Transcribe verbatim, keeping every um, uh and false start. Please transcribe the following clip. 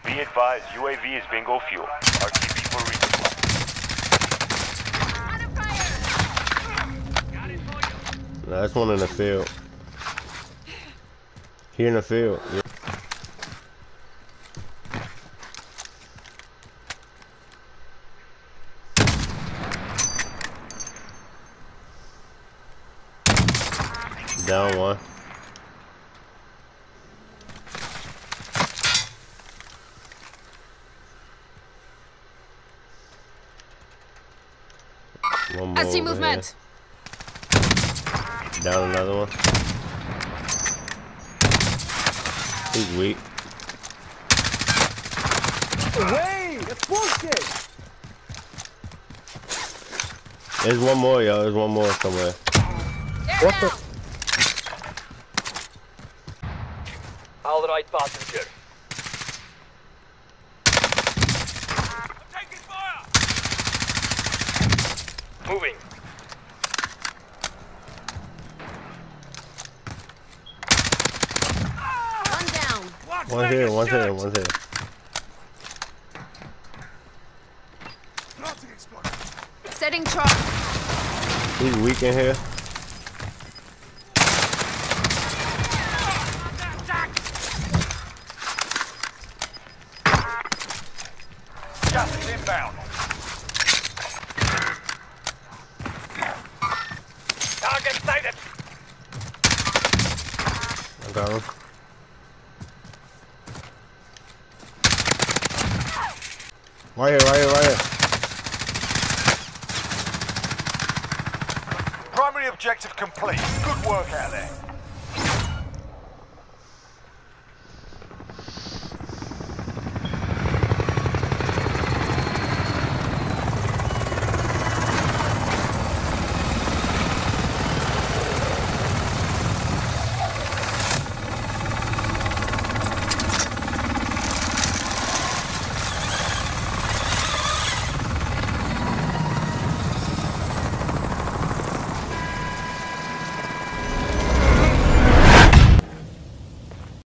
Be advised, U A V is bingo fuel. R T B for resupply. Nah, that's one in the field. Here in the field. Yeah. Down one. One more I see over movement. Here. Down another one. He's weak. Wait, that's bullshit. There's one more, yo. There's one more somewhere. What the? All right, passenger. Taking fire! Moving. One down. One here, one here, one here. Setting trap. He's weak in here. Gas is inbound. Target sighted. I got him. Right here, right here, right here. Primary objective complete. Good work out there.